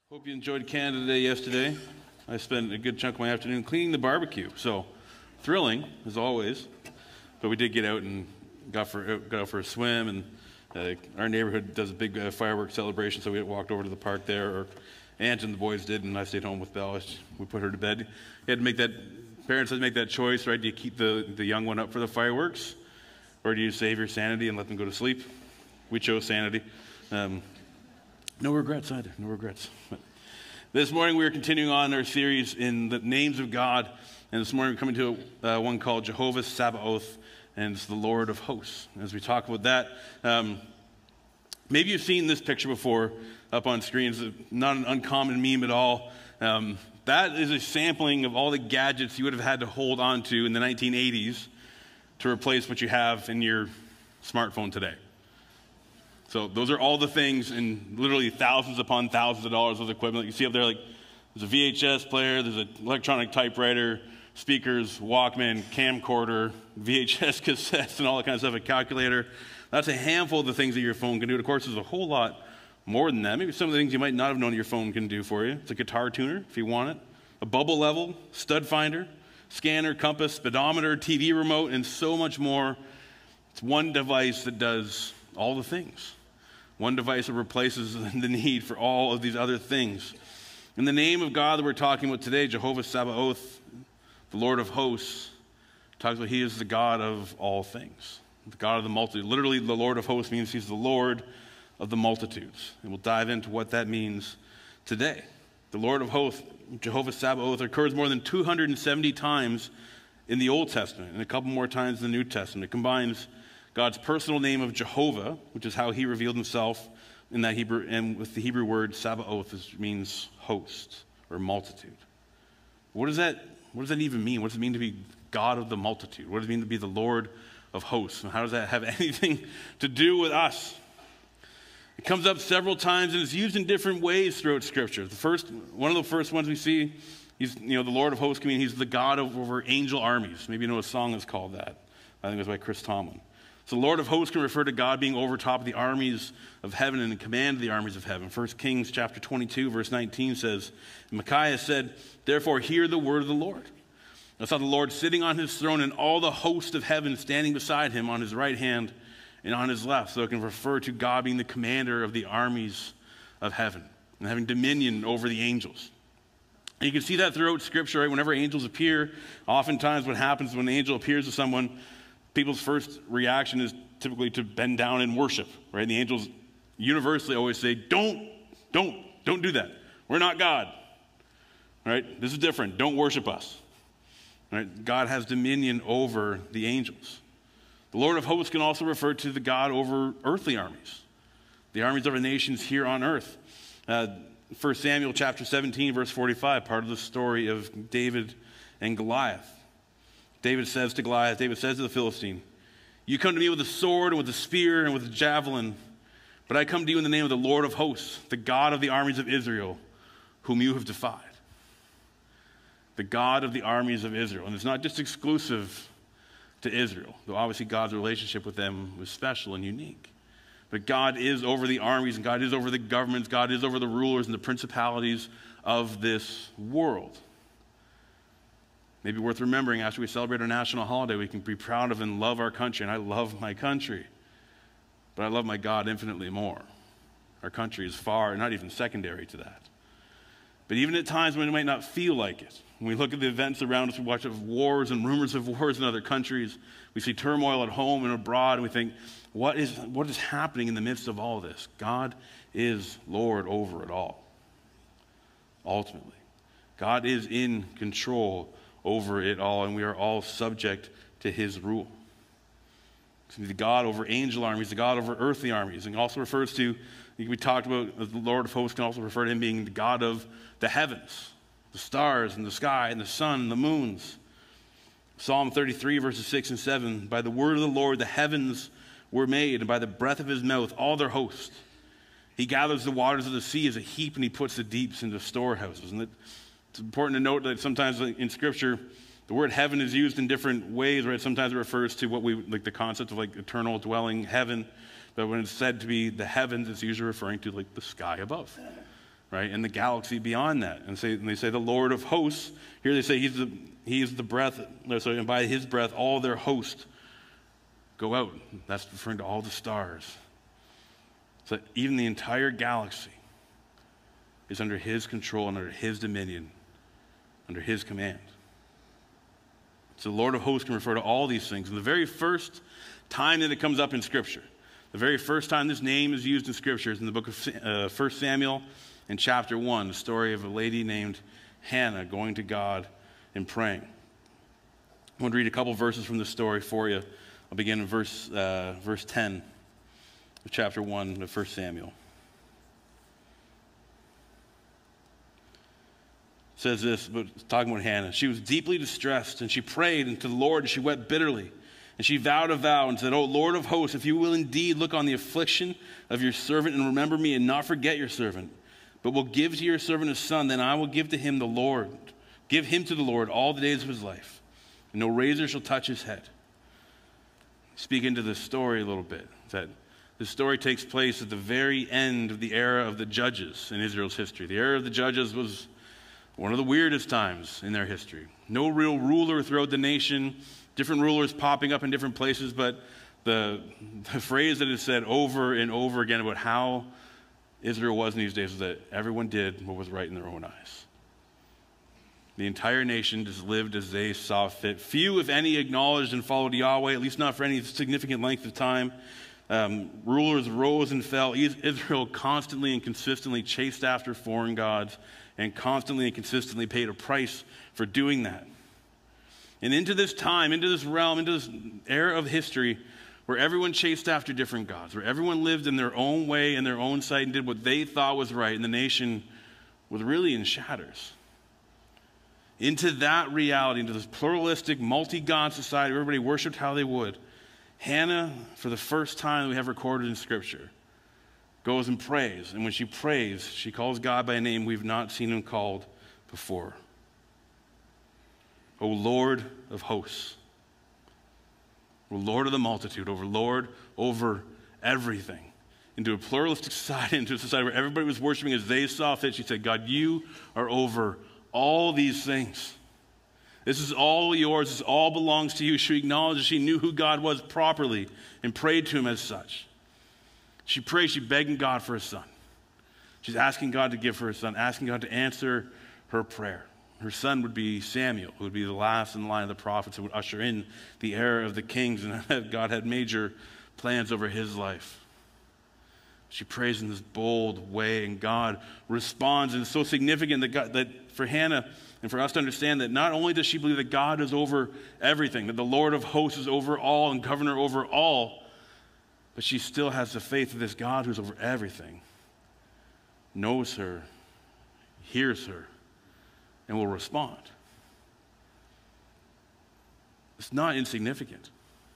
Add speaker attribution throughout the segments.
Speaker 1: Hope you enjoyed Canada Day yesterday. I spent a good chunk of my afternoon cleaning the barbecue, so thrilling as always. But we did get out and got out for a swim, and our neighborhood does a big fireworks celebration, so we walked over to the park there. Or Aunt and the boys did, and I stayed home with Belle. We put her to bed. You had to make that. Parents had to make that choice, right? Do you keep the young one up for the fireworks, or do you save your sanity and let them go to sleep? We chose sanity. No regrets either. No regrets. But this morning we are continuing on our series in the names of God, and this morning we're coming to one called Jehovah Saboath, and it's the Lord of hosts. As we talk about that, maybe you've seen this picture before up on screens. Not an uncommon meme at all. That is a sampling of all the gadgets you would have had to hold on to in the 1980s to replace what you have in your smartphone today. So those are all the things, and literally thousands upon thousands of dollars of equipment. You see up there, like, there's a VHS player, there's an electronic typewriter, speakers, Walkman, camcorder, VHS cassettes, and all that kind of stuff, a calculator. That's a handful of the things that your phone can do. And of course, there's a whole lot more than that. Maybe some of the things you might not have known your phone can do for you. It's a guitar tuner, if you want it, a bubble level, stud finder, scanner, compass, speedometer, TV remote, and so much more. It's one device that does all the things. One device that replaces the need for all of these other things. In the name of God that we're talking about today, Jehovah Saboath, the Lord of hosts, talks about he is the God of all things, the God of the multitude. Literally, the Lord of hosts means he's the Lord of the multitudes. And we'll dive into what that means today. The Lord of hosts, Jehovah Saboath, occurs more than 270 times in the Old Testament and a couple more times in the New Testament. It combines God's personal name of Jehovah, which is how he revealed himself in that Hebrew, and with the Hebrew word Sabaoth, which means host or multitude. What does that even mean? What does it mean to be God of the multitude? What does it mean to be the Lord of hosts? And how does that have anything to do with us? It comes up several times, and it's used in different ways throughout Scripture. One of the first ones we see, the Lord of hosts can mean he's the God over angel armies. Maybe you know a song that's called that. I think it was by Chris Tomlin. So the Lord of hosts can refer to God being over top of the armies of heaven and in command of the armies of heaven. 1 Kings chapter 22, verse 19 says, Micaiah said, "Therefore hear the word of the Lord. I saw the Lord sitting on his throne and all the host of heaven standing beside him on his right hand and on his left." So it can refer to God being the commander of the armies of heaven and having dominion over the angels. And you can see that throughout Scripture, right? Whenever angels appear, oftentimes what happens when an angel appears to someone, people's first reaction is typically to bend down and worship, right? And the angels universally always say, don't do that. We're not God, right? This is different. Don't worship us, right? God has dominion over the angels. The Lord of hosts can also refer to the God over earthly armies, the armies of our nations here on earth. 1 Samuel chapter 17, verse 45, part of the story of David and Goliath. David says to the Philistine, "You come to me with a sword and with a spear and with a javelin, but I come to you in the name of the Lord of hosts, the God of the armies of Israel, whom you have defied." The God of the armies of Israel. And it's not just exclusive to Israel, though obviously God's relationship with them was special and unique. But God is over the armies, and God is over the governments, God is over the rulers and the principalities of this world. Maybe worth remembering after we celebrate our national holiday, we can be proud of and love our country. And I love my country, but I love my God infinitely more. Our country is far, not even secondary to that. But even at times when it might not feel like it, when we look at the events around us, we watch of wars and rumors of wars in other countries, we see turmoil at home and abroad, and we think, what is happening in the midst of all this? God is Lord over it all. Ultimately, God is in control over it all, and we are all subject to his rule. The God over angel armies, the God over earthly armies, and also refers to, we talked about the Lord of hosts can also refer to him being the God of the heavens, the stars and the sky and the sun and the moons. Psalm 33 verses 6 and 7, "By the word of the Lord the heavens were made, and by the breath of his mouth all their host. He gathers the waters of the sea as a heap, and he puts the deeps into storehouses." And it's important to note that sometimes in Scripture, the word heaven is used in different ways, right? Sometimes it refers to what we, like the concept of like eternal dwelling heaven. But when it's said to be the heavens, it's usually referring to like the sky above, right? right? And the galaxy beyond that. And they say the Lord of hosts. Here they say he is the breath, sorry, and by his breath all their hosts go out. That's referring to all the stars. So even the entire galaxy is under his control and under his dominion, under his command. So the Lord of hosts can refer to all these things. And the very first time that it comes up in Scripture, the very first time this name is used in Scripture is in the book of 1 Samuel in chapter 1, the story of a lady named Hannah going to God and praying. I want to read a couple verses from this story for you. I'll begin in verse 10 of chapter 1 of 1 Samuel. It says this, but talking about Hannah. She was deeply distressed, and she prayed unto the Lord, and she wept bitterly. And she vowed a vow and said, O Lord of hosts, if you will indeed look on the affliction of your servant and remember me and not forget your servant, but will give to your servant a son, then I will give to him the Lord. Give him to the Lord all the days of his life, and no razor shall touch his head. Speak into this story a little bit. That this story takes place at the very end of the era of the judges in Israel's history. The era of the judges was one of the weirdest times in their history. No real ruler throughout the nation, different rulers popping up in different places, but the phrase that is said over and over again about how Israel was in these days was that everyone did what was right in their own eyes. The entire nation just lived as they saw fit. Few, if any, acknowledged and followed Yahweh, at least not for any significant length of time. Rulers rose and fell. Israel constantly and consistently chased after foreign gods and constantly and consistently paid a price for doing that. And into this time, into this realm, into this era of history where everyone chased after different gods, where everyone lived in their own way, in their own sight, and did what they thought was right, and the nation was really in shatters. Into that reality, into this pluralistic, multi-God society where everybody worshipped how they would, Hannah, for the first time we have recorded in Scripture, goes and prays. And when she prays, she calls God by a name we've not seen him called before. O Lord of hosts. O Lord of the multitude, over Lord, over everything. Into a pluralistic society, into a society where everybody was worshiping as they saw fit. She said, God, you are over all these things. This is all yours. This all belongs to you. She acknowledged that she knew who God was properly and prayed to him as such. She prayed, she begging God for a son. She's asking God to give her a son, asking God to answer her prayer. Her son would be Samuel, who would be the last in the line of the prophets, who would usher in the era of the kings, and God had major plans over his life. She prays in this bold way, and God responds, and it's so significant that for Hannah and for us to understand that not only does she believe that God is over everything, that the Lord of hosts is over all and governor over all, but she still has the faith of this God who's over everything, knows her, hears her, and will respond. It's not insignificant.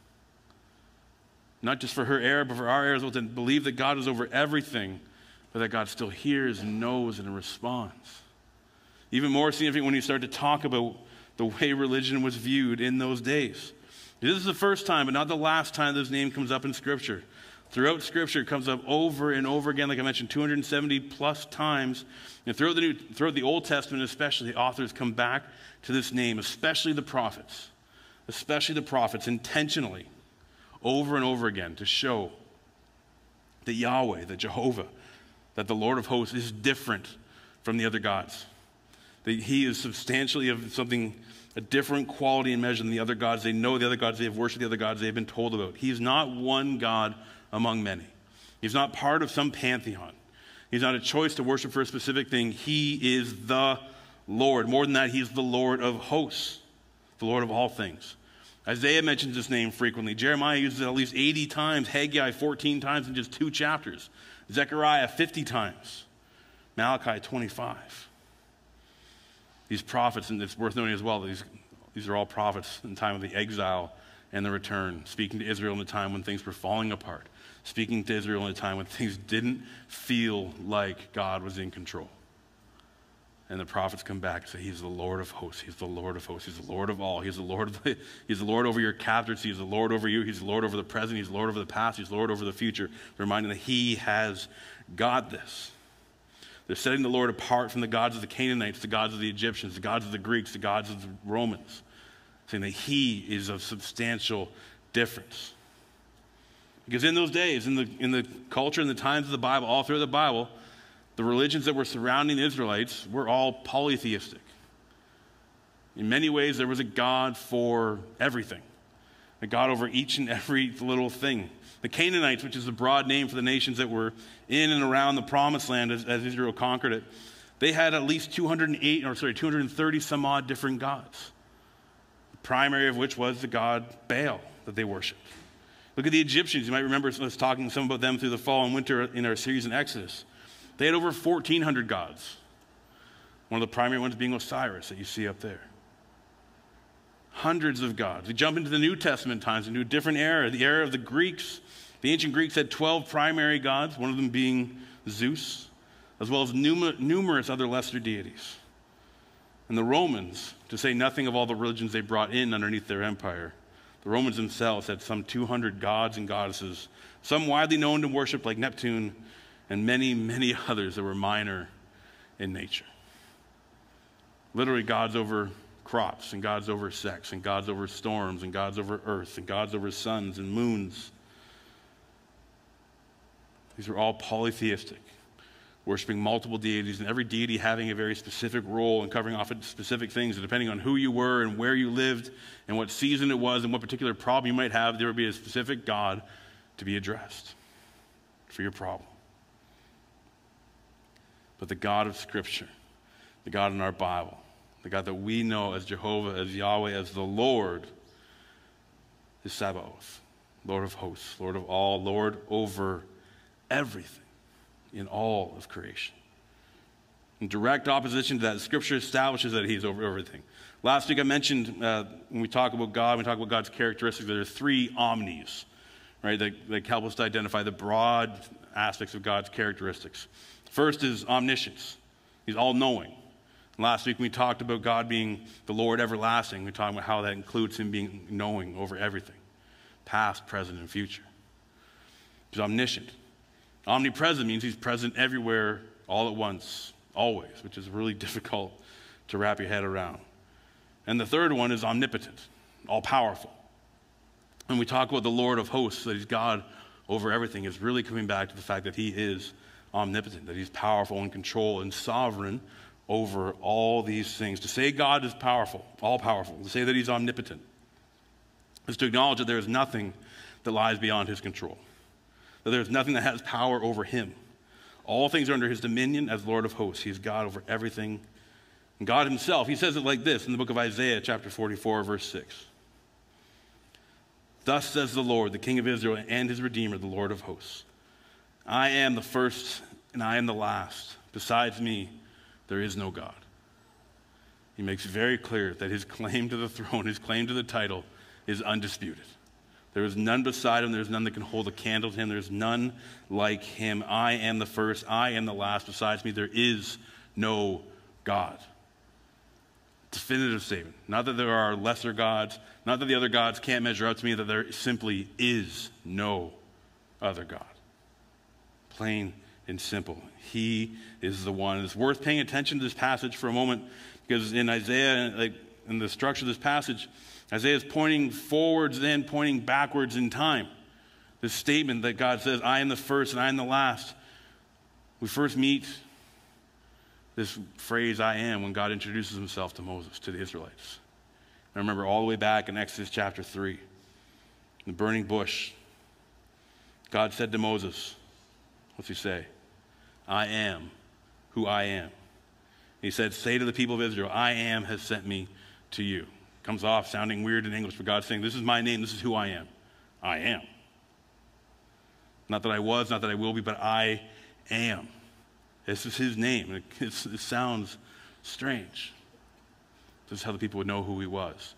Speaker 1: Not just for her era, but for our era as well, to believe that God is over everything, but that God still hears and knows and responds. Even more significant when you start to talk about the way religion was viewed in those days. This is the first time, but not the last time this name comes up in Scripture. Throughout Scripture, it comes up over and over again, like I mentioned, 270 plus times. And throughout the Old Testament especially, the authors come back to this name, especially the prophets, intentionally, over and over again, to show that Yahweh, that Jehovah, that the Lord of hosts is different from the other gods. That he is substantially of something, a different quality and measure than the other gods. They know the other gods, they have worshipped the other gods, they have been told about. He is not one God among many. He's not part of some pantheon. He's not a choice to worship for a specific thing. He is the Lord. More than that, he's the Lord of hosts, the Lord of all things. Isaiah mentions this name frequently. Jeremiah uses it at least 80 times. Haggai 14 times in just 2 chapters. Zechariah 50 times. Malachi 25. These prophets, and it's worth noting as well, these are all prophets in the time of the exile and the return, speaking to Israel in the time when things were falling apart, speaking to Israel in a time when things didn't feel like God was in control. And the prophets come back and say, he's the Lord of hosts, he's the Lord of hosts, he's the Lord of all, he's the Lord over your captors, he's the Lord over you, he's the Lord over the present, he's the Lord over the past, he's the Lord over the future, reminding that he has got this. They're setting the Lord apart from the gods of the Canaanites, the gods of the Egyptians, the gods of the Greeks, the gods of the Romans, saying that he is of substantial difference. Because in those days, in the culture and the times of the Bible, all through the Bible, the religions that were surrounding the Israelites were all polytheistic. In many ways, there was a God for everything, a God over each and every little thing. The Canaanites, which is a broad name for the nations that were in and around the Promised Land as Israel conquered it, they had at least 230 some odd different gods, the primary of which was the god Baal that they worshipped. Look at the Egyptians. You might remember us talking some about them through the fall and winter in our series in Exodus. They had over 1,400 gods, one of the primary ones being Osiris that you see up there. Hundreds of gods. We jump into the New Testament times, into a different era, the era of the Greeks. The ancient Greeks had 12 primary gods, one of them being Zeus, as well as numerous other lesser deities. And the Romans, to say nothing of all the religions they brought in underneath their empire, the Romans themselves had some 200 gods and goddesses, some widely known and worshipped like Neptune, and many, many others that were minor in nature. Literally gods over crops, and gods over sex, and gods over storms, and gods over earth, and gods over suns and moons. These were all polytheistic, worshiping multiple deities, and every deity having a very specific role and covering off specific things. And depending on who you were and where you lived and what season it was and what particular problem you might have, there would be a specific god to be addressed for your problem. But the God of Scripture, the God in our Bible, the God that we know as Jehovah, as Yahweh, as the Lord, is Saboath, Lord of hosts, Lord of all, Lord over everything in all of creation. In direct opposition to that, Scripture establishes that he's over everything. Last week I mentioned when we talk about God, when we talk about God's characteristics, there are three omnis, right, that help us to identify the broad aspects of God's characteristics. First is omniscience. He's all-knowing. Last week, when we talked about God being the Lord everlasting, we talked about how that includes him being knowing over everything, past, present, and future. He's omniscient. Omnipresent means he's present everywhere, all at once, always, which is really difficult to wrap your head around. And the third one is omnipotent, all-powerful. When we talk about the Lord of hosts, that he's God over everything, is really coming back to the fact that he is omnipotent, that he's powerful and control and sovereign over all these things. To say God is powerful, all-powerful, to say that he's omnipotent, is to acknowledge that there is nothing that lies beyond his control, that there is nothing that has power over him. All things are under his dominion as Lord of hosts. He is God over everything. And God himself, he says it like this in the book of Isaiah, chapter 44, verse 6. Thus says the Lord, the King of Israel and his Redeemer, the Lord of hosts. I am the first and I am the last. Besides me, there is no God. He makes very clear that his claim to the throne, his claim to the title, is undisputed. There is none beside him. There is none that can hold a candle to him. There is none like him. I am the first. I am the last. Besides me, there is no God. Definitive statement. Not that there are lesser gods. Not that the other gods can't measure up to me. That there simply is no other God. Plain and simple. He is the one. It's worth paying attention to this passage for a moment, because in Isaiah, in the structure of this passage, Isaiah is pointing forwards, then pointing backwards in time. This statement that God says, I am the first and I am the last. We first meet this phrase, I am, when God introduces himself to Moses, to the Israelites. I remember all the way back in Exodus chapter 3, in the burning bush, God said to Moses, what's he say? I am who I am. He said, say to the people of Israel, I am has sent me to you. Comes off sounding weird in English, but God's saying, this is my name, this is who I am. I am. Not that I was, not that I will be, but I am. This is his name. It sounds strange. This is how the people would know who he was.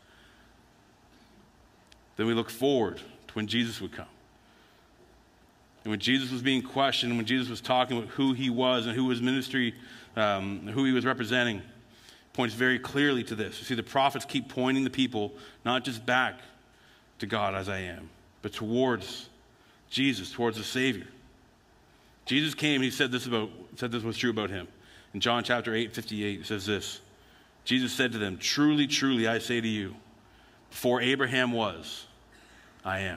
Speaker 1: Then we look forward to when Jesus would come. And when Jesus was being questioned, when Jesus was talking about who he was and who his ministry, who he was representing, points very clearly to this. You see, the prophets keep pointing the people not just back to God as I am, but towards Jesus, towards the Savior. Jesus came, he said this was true about him. In John chapter 8:58, it says this. Jesus said to them, "Truly, truly, I say to you, before Abraham was, I am."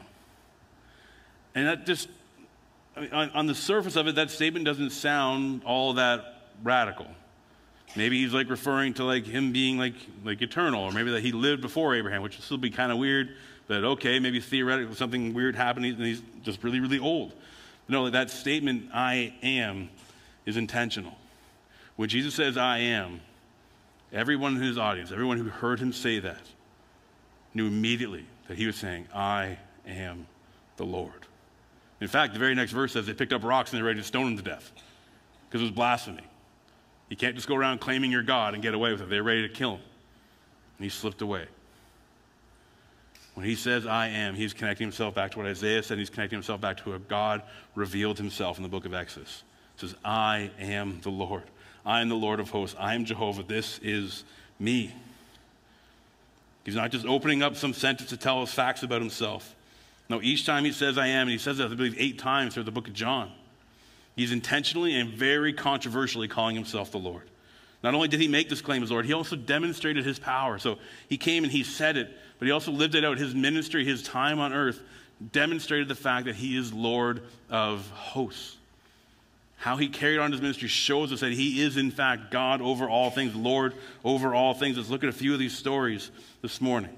Speaker 1: And that just, on the surface of it, that statement doesn't sound all that radical. Maybe he's like referring to like him being like eternal, or maybe that he lived before Abraham, which would still be kind of weird. But okay, maybe theoretically something weird happened and he's just really, really old. No, that statement, "I am," is intentional. When Jesus says, "I am," everyone in his audience, everyone who heard him say that, knew immediately that he was saying, "I am the Lord." In fact, the very next verse says they picked up rocks and they're ready to stone him to death because it was blasphemy. You can't just go around claiming you're God and get away with it. They're ready to kill him. And he slipped away. When he says, "I am," he's connecting himself back to what Isaiah said. He's connecting himself back to what God revealed himself in the book of Exodus. It says, "I am the Lord. I am the Lord of hosts. I am Jehovah. This is me." He's not just opening up some sentence to tell us facts about himself. No, each time he says, "I am," and he says that, I believe, 8 times through the book of John, he's intentionally and very controversially calling himself the Lord. Not only did he make this claim as Lord, he also demonstrated his power. So he came and he said it, but he also lived it out. His ministry, his time on earth, demonstrated the fact that he is Lord of hosts. How he carried on his ministry shows us that he is, in fact, God over all things, Lord over all things. Let's look at a few of these stories this morning.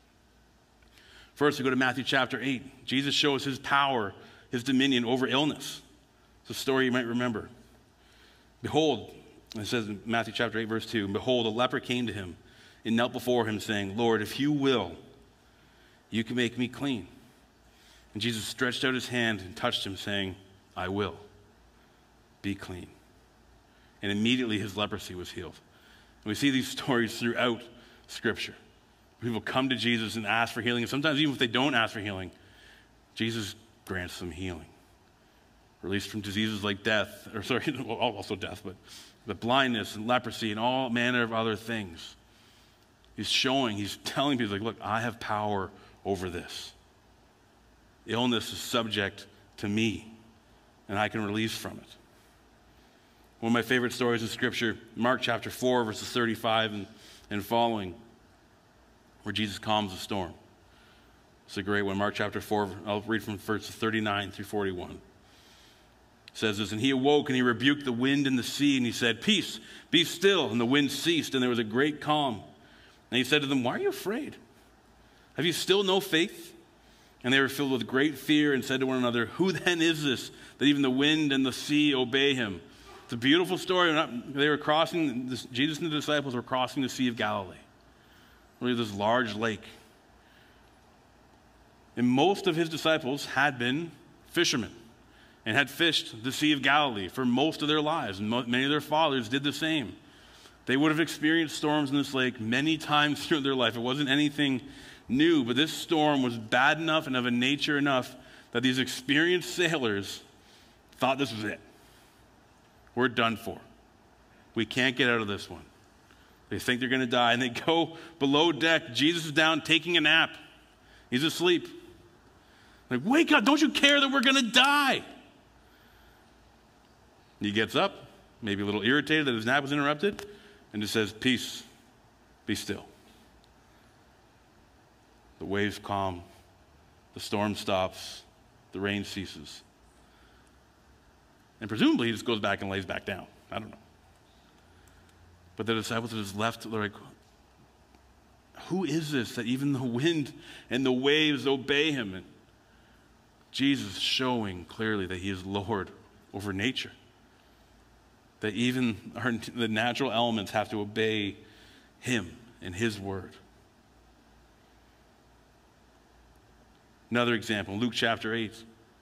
Speaker 1: First, we go to Matthew chapter 8. Jesus shows his power, his dominion over illness. It's a story you might remember. Behold, it says in Matthew chapter 8, verse 2, "Behold, a leper came to him and knelt before him, saying, 'Lord, if you will, you can make me clean.' And Jesus stretched out his hand and touched him, saying, 'I will. Be clean.' And immediately his leprosy was healed." And we see these stories throughout Scripture. People come to Jesus and ask for healing. And sometimes even if they don't ask for healing, Jesus grants them healing. Released from diseases like death, or sorry, also death, but blindness and leprosy and all manner of other things. He's telling people, like, look, I have power over this. Illness is subject to me, and I can release from it. One of my favorite stories in Scripture, Mark chapter 4, verses 35 and following, where Jesus calms the storm. It's a great one. Mark chapter 4, I'll read from verses 39 through 41. It says this, "And he awoke and he rebuked the wind and the sea, and he said, 'Peace, be still.' And the wind ceased, and there was a great calm. And he said to them, 'Why are you afraid? Have you still no faith?' And they were filled with great fear and said to one another, 'Who then is this, that even the wind and the sea obey him?'" It's a beautiful story. They were crossing, Jesus and the disciples were crossing the Sea of Galilee. Really, this large lake. And most of his disciples had been fishermen and had fished the Sea of Galilee for most of their lives. And many of their fathers did the same. They would have experienced storms in this lake many times through their life. It wasn't anything new, but this storm was bad enough and of a nature enough that these experienced sailors thought this was it. We're done for. We can't get out of this one. They think they're going to die, and they go below deck. Jesus is down taking a nap. He's asleep. Like, wake up, don't you care that we're going to die? He gets up, maybe a little irritated that his nap was interrupted, and just says, "Peace, be still." The waves calm, the storm stops, the rain ceases. And presumably he just goes back and lays back down. I don't know. But the disciples are just left, they're like, who is this that even the wind and the waves obey him? And Jesus showing clearly that he is Lord over nature. That even the natural elements have to obey him and his word. Another example, Luke chapter 8.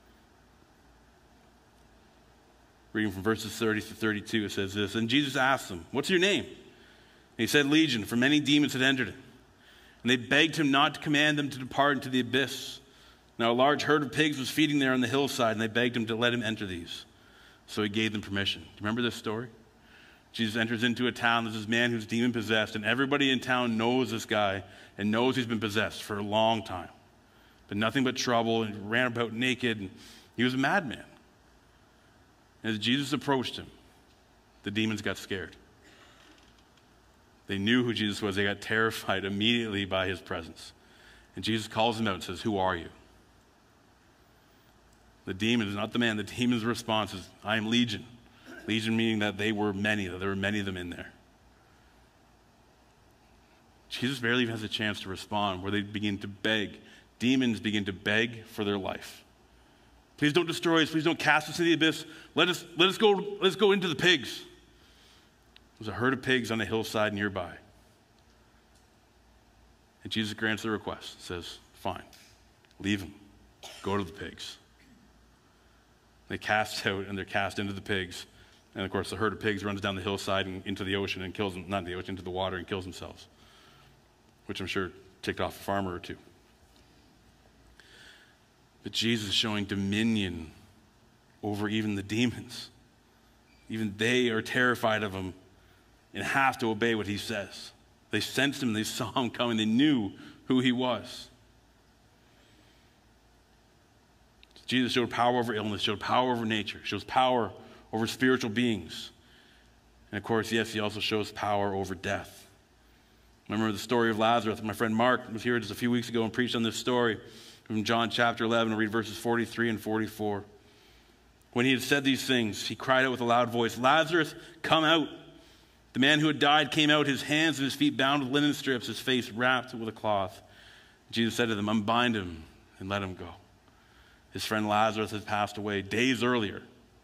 Speaker 1: Reading from verses 30 to 32, it says this, "And Jesus asked them, 'What's your name?' And he said, 'Legion,' for many demons had entered him. And they begged him not to command them to depart into the abyss. Now a large herd of pigs was feeding there on the hillside, and they begged him to let him enter these. So he gave them permission." Do you remember this story? Jesus enters into a town. There's this man who's demon-possessed, and everybody in town knows this guy and knows he's been possessed for a long time. But nothing but trouble, and ran about naked, and he was a madman. As Jesus approached him, the demons got scared. They knew who Jesus was. They got terrified immediately by his presence. And Jesus calls them out and says, "Who are you?" The demons, not the man, the demon's response is, "I am Legion." Legion meaning that they were many, that there were many of them in there. Jesus barely even has a chance to respond, where they begin to beg. Demons begin to beg for their life. "Please don't destroy us. Please don't cast us into the abyss. Let us go into the pigs." There's a herd of pigs on a hillside nearby. And Jesus grants their request. Says, "Fine, leave them. Go to the pigs." They cast out, and they're cast into the pigs. And of course, the herd of pigs runs down the hillside and into the ocean and kills them, not the ocean, into the water and kills themselves, which I'm sure ticked off a farmer or two. But Jesus is showing dominion over even the demons. Even they are terrified of him and have to obey what he says. They sensed him, they saw him coming, they knew who he was. Jesus showed power over illness, showed power over nature, shows power over spiritual beings. And of course, yes, he also shows power over death. Remember the story of Lazarus. My friend Mark was here just a few weeks ago and preached on this story from John chapter 11. I'll read verses 43 and 44. When he had said these things, he cried out with a loud voice, "Lazarus, come out." The man who had died came out, his hands and his feet bound with linen strips, his face wrapped with a cloth. Jesus said to them, "Unbind him and let him go." His friend Lazarus had passed away days earlier.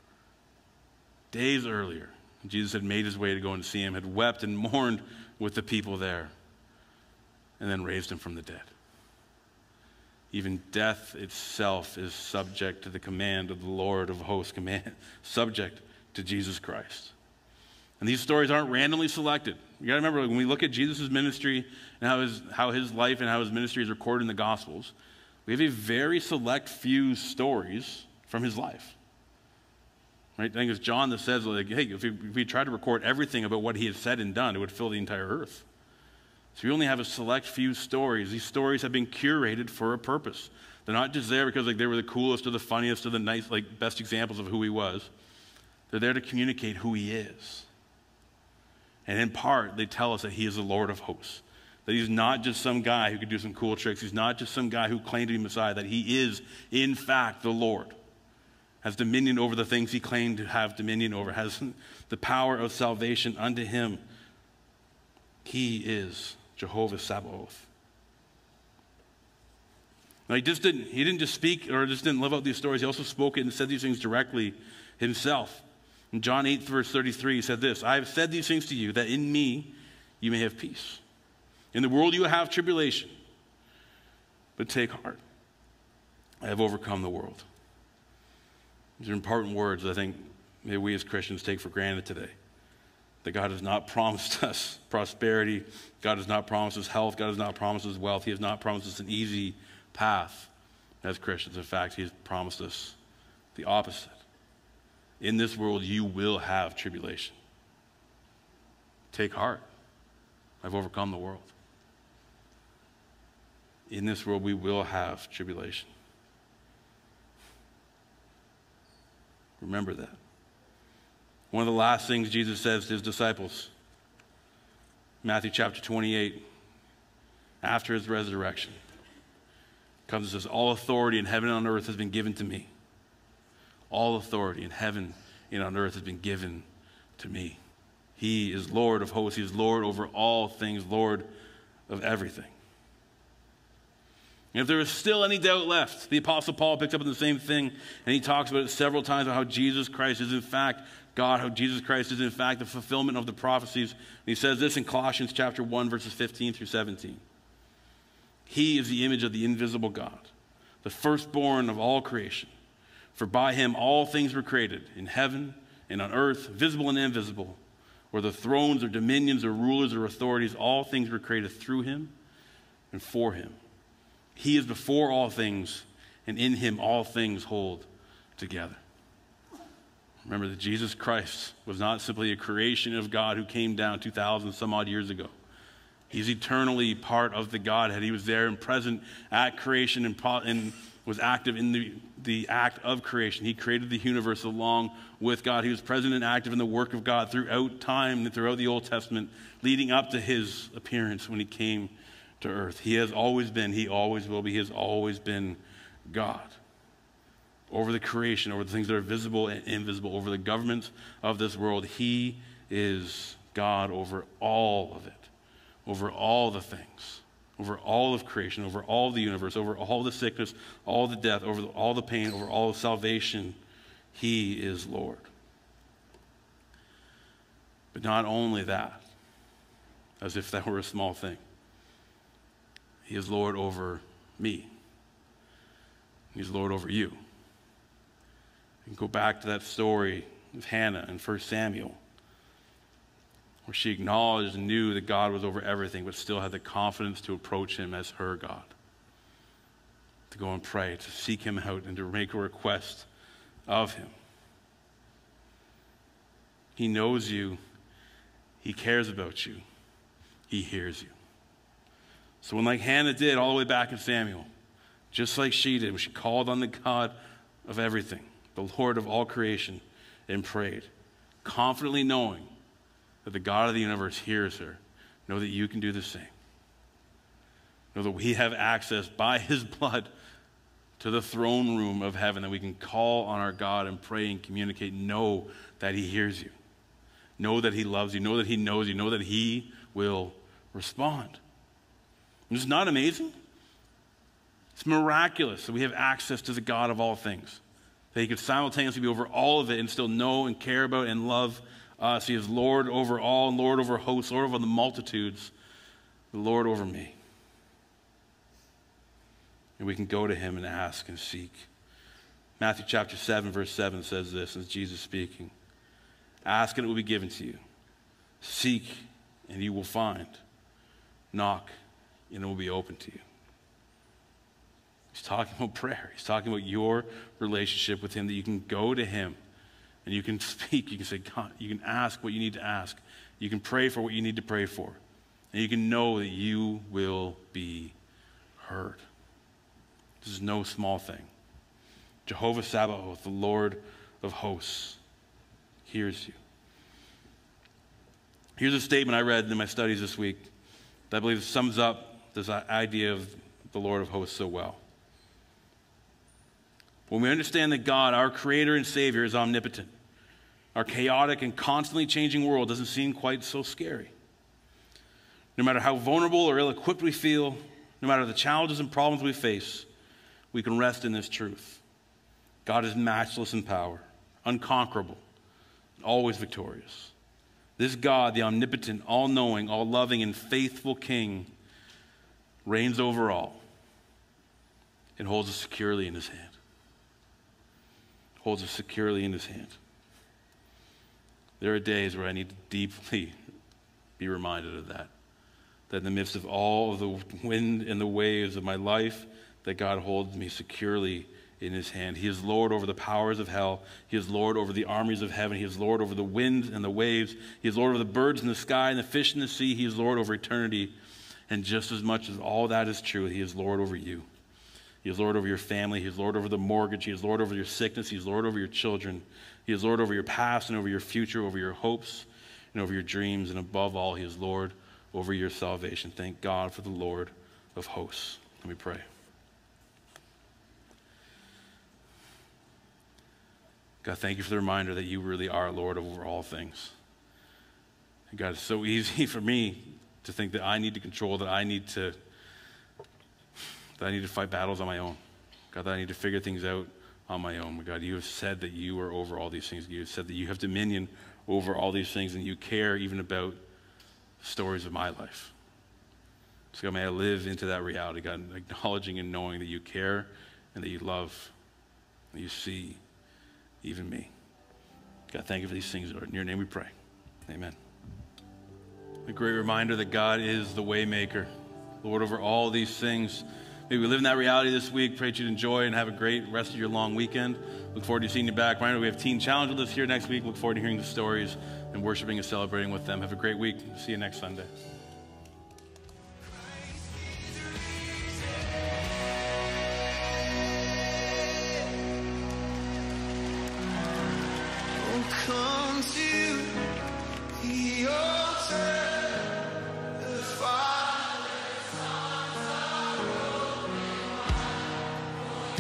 Speaker 1: Days earlier. Jesus had made his way to go and see him, had wept and mourned with the people there, and then raised him from the dead. Even death itself is subject to the command of the Lord of hosts, subject to Jesus Christ. And these stories aren't randomly selected. You got to remember, when we look at Jesus' ministry and how his life and how his ministry is recorded in the Gospels, we have a very select few stories from his life. Right? I think it's John that says, like, hey, if we tried to record everything about what he had said and done, it would fill the entire earth. So we only have a select few stories. These stories have been curated for a purpose. They're not just there because they were the coolest or the funniest or the nice, best examples of who he was. They're there to communicate who he is. And in part, they tell us that he is the Lord of hosts. That he's not just some guy who could do some cool tricks. He's not just some guy who claimed to be Messiah. That he is, in fact, the Lord. Has dominion over the things he claimed to have dominion over. Has the power of salvation unto him. He is Jehovah Saboath. Now, he didn't just speak or just didn't live out these stories. He also spoke it and said these things directly himself. In John 8, verse 33, he said this, "I have said these things to you, that in me you may have peace. In the world you will have tribulation, but take heart. I have overcome the world." These are important words that I think maybe we as Christians take for granted today. That God has not promised us prosperity. God has not promised us health. God has not promised us wealth. He has not promised us an easy path as Christians. In fact, he has promised us the opposite. In this world, you will have tribulation. Take heart. I've overcome the world. In this world, we will have tribulation. Remember that. One of the last things Jesus says to his disciples, Matthew chapter 28, after his resurrection, comes and says, "All authority in heaven and on earth has been given to me." All authority in heaven and on earth has been given to me. He is Lord of hosts. He is Lord over all things, Lord of everything. And if there is still any doubt left, the Apostle Paul picks up on the same thing, and he talks about it several times about how Jesus Christ is in fact God, how Jesus Christ is in fact the fulfillment of the prophecies. And he says this in Colossians chapter 1, verses 15 through 17. "He is the image of the invisible God, the firstborn of all creation. For by him all things were created, in heaven and on earth, visible and invisible, whether thrones or dominions or rulers or authorities, all things were created through him and for him. He is before all things, and in him all things hold together." Remember that Jesus Christ was not simply a creation of God who came down 2,000 some odd years ago. He's eternally part of the Godhead. He was there and present at creation and was active in the act of creation. He created the universe along with God. He was present and active in the work of God throughout time and throughout the Old Testament, leading up to his appearance when he came to earth. He has always been, he always will be, he has always been God. Over the creation, over the things that are visible and invisible, over the governments of this world, he is God over all of it, over all the things, over all of creation, over all the universe, over all the sickness, all the death, over all the pain, over all of salvation. He is Lord. But not only that, as if that were a small thing. He is Lord over me. He's Lord over you. You can go back to that story of Hannah in 1 Samuel, where she acknowledged and knew that God was over everything, but still had the confidence to approach him as her God, to go and pray, to seek him out, and to make a request of him. He knows you. He cares about you. He hears you. So when, like Hannah did all the way back in Samuel, just like she did, when she called on the God of everything, the Lord of all creation, and prayed, confidently knowing that the God of the universe hears her, know that you can do the same. Know that we have access by his blood to the throne room of heaven, that we can call on our God and pray and communicate. Know that he hears you. Know that he loves you. Know that he knows you. Know that he will respond. Isn't this not amazing? It's miraculous that we have access to the God of all things, that he could simultaneously be over all of it and still know and care about and love us. He is Lord over all, and Lord over hosts, Lord over the multitudes, the Lord over me. And we can go to him and ask and seek. Matthew chapter 7, verse 7 says this, as Jesus speaking. Ask and it will be given to you. Seek and you will find. Knock and it will be open to you. He's talking about prayer. He's talking about your relationship with him, that you can go to him and you can speak. You can say, God, you can ask what you need to ask. You can pray for what you need to pray for. And you can know that you will be heard. This is no small thing. Jehovah Saboath, the Lord of hosts, hears you. Here's a statement I read in my studies this week that I believe sums up this idea of the Lord of hosts so well. When we understand that God, our Creator and Savior, is omnipotent, our chaotic and constantly changing world doesn't seem quite so scary. No matter how vulnerable or ill-equipped we feel, no matter the challenges and problems we face, we can rest in this truth. God is matchless in power, unconquerable, and always victorious. This God, the omnipotent, all-knowing, all-loving, and faithful King, reigns over all and holds us securely in his hand. Holds us securely in his hand. There are days where I need to deeply be reminded of that. That in the midst of all of the wind and the waves of my life, that God holds me securely in his hand. He is Lord over the powers of hell. He is Lord over the armies of heaven. He is Lord over the winds and the waves. He is Lord over the birds in the sky and the fish in the sea. He is Lord over eternity. And just as much as all that is true, he is Lord over you. He is Lord over your family. He is Lord over the mortgage. He is Lord over your sickness. He is Lord over your children. He is Lord over your past and over your future, over your hopes and over your dreams. And above all, he is Lord over your salvation. Thank God for the Lord of hosts. Let me pray. God, thank you for the reminder that you really are Lord over all things. And God, it's so easy for me to think that I need to control, that I need to fight battles on my own. God, that I need to figure things out on my own. But God, you have said that you are over all these things. You have said that you have dominion over all these things, and you care even about the stories of my life. So God, may I live into that reality, God, acknowledging and knowing that you care and that you love, that you see even me. God, thank you for these things, Lord. In your name we pray. Amen. A great reminder that God is the way maker, Lord over all these things. Maybe we live in that reality this week. Pray that you'd enjoy and have a great rest of your long weekend. Look forward to seeing you back. Reminder, we have Teen Challenge with us here next week. Look forward to hearing the stories and worshiping and celebrating with them. Have a great week. See you next Sunday.
Speaker 2: come to the altar. The Father's arms are open wide.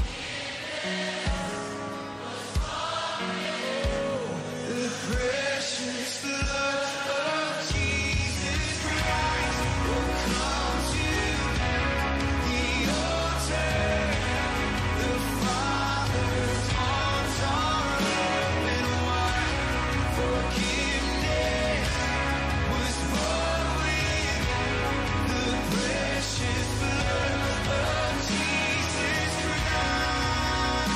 Speaker 2: The precious blood of Jesus Christ will come to the altar. The Father's arms are open wide. Forgiveness was bought with the precious blood of Jesus Christ.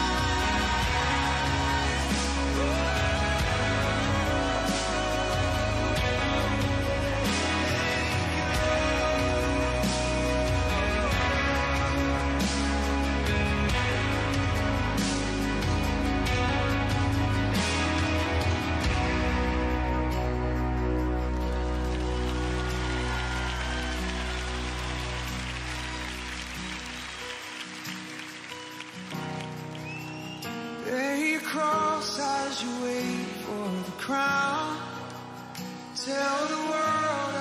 Speaker 2: Bear your cross as you wait for the crown. Tell the world